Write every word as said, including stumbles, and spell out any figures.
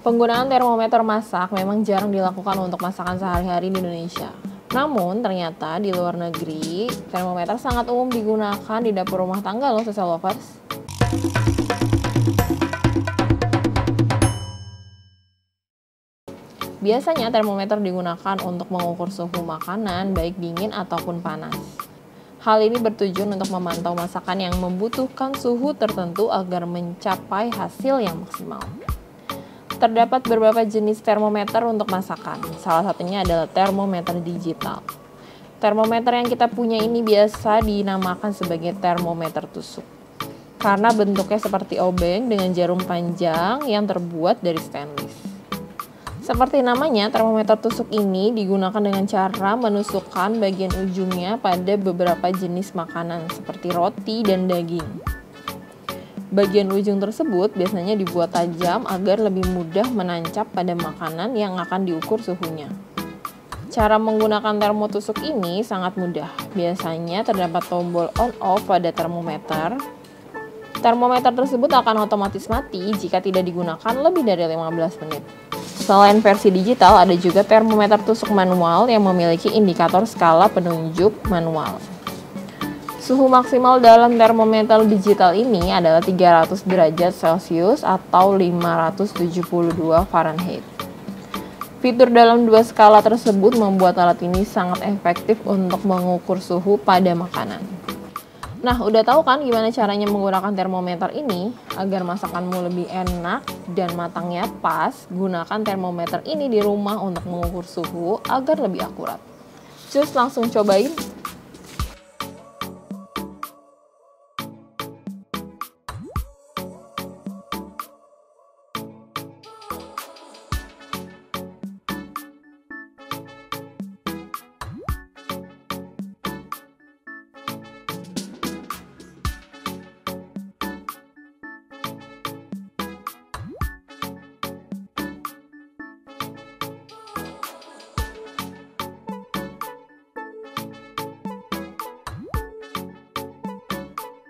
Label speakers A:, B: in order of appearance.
A: Penggunaan termometer masak memang jarang dilakukan untuk masakan sehari-hari di Indonesia. Namun, ternyata di luar negeri, termometer sangat umum digunakan di dapur rumah tangga loh, Social Lovers. Biasanya termometer digunakan untuk mengukur suhu makanan, baik dingin ataupun panas. Hal ini bertujuan untuk memantau masakan yang membutuhkan suhu tertentu agar mencapai hasil yang maksimal. Terdapat beberapa jenis termometer untuk masakan. Salah satunya adalah termometer digital. Termometer yang kita punya ini biasa dinamakan sebagai termometer tusuk. Karena bentuknya seperti obeng dengan jarum panjang yang terbuat dari stainless. Seperti namanya, termometer tusuk ini digunakan dengan cara menusukkan bagian ujungnya pada beberapa jenis makanan seperti roti dan daging. Bagian ujung tersebut biasanya dibuat tajam agar lebih mudah menancap pada makanan yang akan diukur suhunya. Cara menggunakan termotusuk ini sangat mudah. Biasanya terdapat tombol on-off pada termometer. Termometer tersebut akan otomatis mati jika tidak digunakan lebih dari lima belas menit. Selain versi digital, ada juga termometer tusuk manual yang memiliki indikator skala penunjuk manual. Suhu maksimal dalam termometer digital ini adalah tiga ratus derajat Celcius atau lima ratus tujuh puluh dua Fahrenheit. Fitur dalam dua skala tersebut membuat alat ini sangat efektif untuk mengukur suhu pada makanan. Nah, udah tahu kan gimana caranya menggunakan termometer ini? Agar masakanmu lebih enak dan matangnya pas, gunakan termometer ini di rumah untuk mengukur suhu agar lebih akurat. Cus, langsung cobain!